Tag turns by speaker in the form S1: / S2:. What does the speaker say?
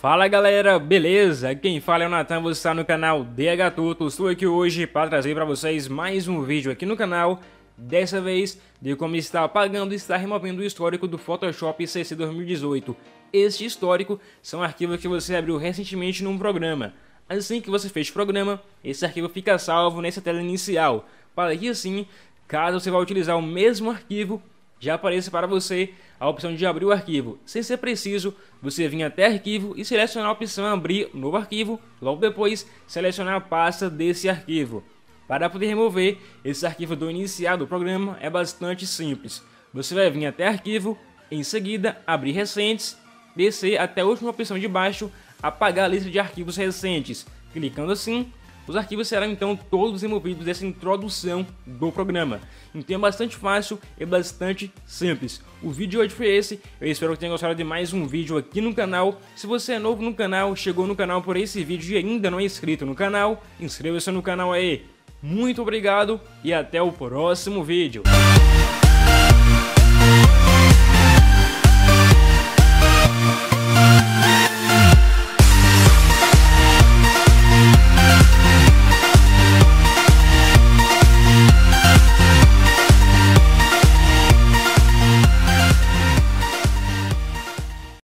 S1: Fala galera, beleza? Quem fala é o Natan, você está no canal DH Tuto. Estou aqui hoje para trazer para vocês mais um vídeo aqui no canal. Dessa vez de como está apagando e está removendo o histórico do Photoshop CC 2018. Este histórico são arquivos que você abriu recentemente num programa. Assim que você fez o programa, esse arquivo fica salvo nessa tela inicial, para que assim, caso você vá utilizar o mesmo arquivo, já apareça para você a opção de abrir o arquivo. Sem ser preciso, você vir até arquivo e selecionar a opção abrir novo arquivo, logo depois selecionar a pasta desse arquivo. Para poder remover esse arquivo do inicial do programa é bastante simples. Você vai vir até arquivo, em seguida abrir recentes, descer até a última opção de baixo, apagar a lista de arquivos recentes. Clicando assim, os arquivos serão então todos removidos dessa introdução do programa. Então é bastante fácil e bastante simples. O vídeo de hoje foi esse, eu espero que tenha gostado de mais um vídeo aqui no canal. Se você é novo no canal, chegou no canal por esse vídeo e ainda não é inscrito no canal, inscreva-se no canal aí. Muito obrigado e até o próximo vídeo.